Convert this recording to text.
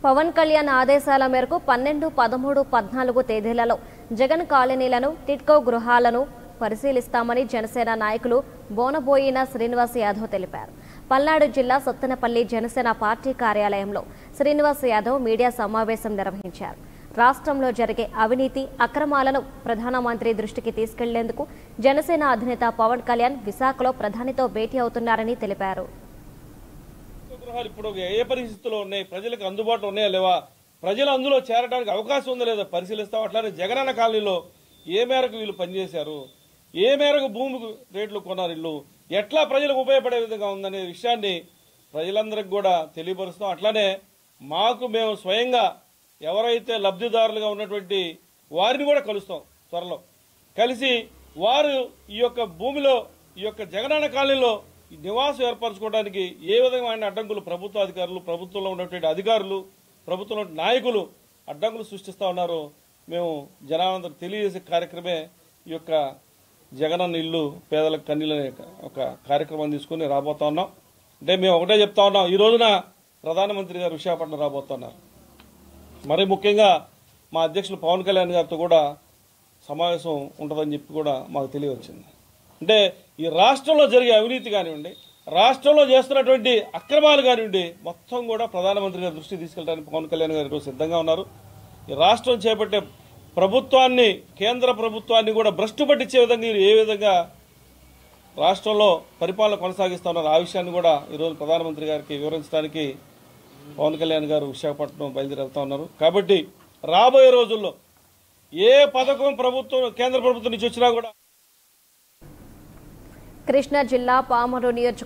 పవన్ కళ్యాణ్ ఆదేశాల మేరకు 12, 13, 14 తేదీలలో జగన్ కాలనీలను, టిట్కో గృహాలను పరిశీలిస్తామని జనసేన నాయకులు బోనబోయిన శ్రీనివాస్ యాదవ్ తెలిపారు. పల్నాడు జిల్లా సత్తెనపల్లి జనసేన పార్టీ కార్యాలయంలో శ్రీనివాస్ యాదవ్ మీడియా సమావేశం నిర్వహించారు. రాష్ట్రంలో జరిగే అవినీతి అక్రమాలను ప్రధానమంత్రి దృష్టికి తీసుకెళ్లేందుకు జనసేన అధినేత పవన్ కళ్యాణ్ విశాఖలో ప్రధానితో భేటీ అవుతున్నారని తెలిపారు. ఇప్పుడు ఏ పరిస్థితుల్లో ఉన్నాయి, ప్రజలకు అందుబాటులో ఉన్నాయా లేవా, ప్రజలు అందులో చేరడానికి అవకాశం ఉందా లేదా పరిశీలిస్తాం. అట్లానే జగనన్న కాలనీలో ఏ మేరకు వీళ్ళు పనిచేశారు, ఏ మేరకు భూమి రేట్లు కొన్నారు, ఇల్లు ఎట్లా ప్రజలకు ఉపయోగపడే విధంగా ఉందనే విషయాన్ని ప్రజలందరికీ కూడా తెలియపరుస్తాం. అట్లానే మేము స్వయంగా ఎవరైతే లబ్ధిదారులుగా ఉన్నటువంటి వారిని కూడా కలుస్తాం. త్వరలో కలిసి వారు ఈ యొక్క భూమిలో ఈ యొక్క జగనన్న కాలనీలో నివాసం ఏర్పరచుకోవడానికి ఏ విధమైన అడ్డంకులు ప్రభుత్వ అధికారులు, ప్రభుత్వంలో ఉన్నటువంటి అధికారులు, ప్రభుత్వంలో నాయకులు అడ్డంకులు సృష్టిస్తూ ఉన్నారో మేము జనాలందరూ తెలియజేసే కార్యక్రమే ఈ యొక్క జగనన్న ఇల్లు పేదలకు కన్నీళ్ళ ఒక కార్యక్రమం తీసుకుని రాబోతా ఉన్నాం. అంటే మేము ఒకటే చెప్తా ఉన్నాం, ఈ రోజున ప్రధానమంత్రి గారు విశాఖపట్నం రాబోతున్నారు. మరి ముఖ్యంగా మా అధ్యక్షులు పవన్ కళ్యాణ్ గారితో కూడా సమావేశం ఉంటుందని చెప్పి కూడా మాకు తెలియవచ్చింది. అంటే ఈ రాష్ట్రంలో జరిగే అవినీతి కానివ్వండి, రాష్ట్రంలో చేస్తున్నటువంటి అక్రమాలు కానివ్వండి, మొత్తం కూడా ప్రధానమంత్రి గారి దృష్టికి తీసుకెళ్ళడానికి పవన్ కళ్యాణ్ గారు సిద్ధంగా ఉన్నారు. ఈ రాష్ట్రం చేపట్టే ప్రభుత్వాన్ని, కేంద్ర ప్రభుత్వాన్ని కూడా భ్రష్టు పట్టించే విధంగా ఏ విధంగా రాష్ట్రంలో పరిపాలన కొనసాగిస్తా ఉన్నారు, ఆ విషయాన్ని కూడా ఈరోజు ప్రధానమంత్రి గారికి వివరించడానికి పవన్ కళ్యాణ్ గారు విశాఖపట్నం బయలుదేరి వెళ్తా ఉన్నారు. కాబట్టి రాబోయే రోజుల్లో ఏ పథకం కేంద్ర ప్రభుత్వం నుంచి వచ్చినా కూడా కృష్ణా జిల్లా పామరు నియోజకవర్గం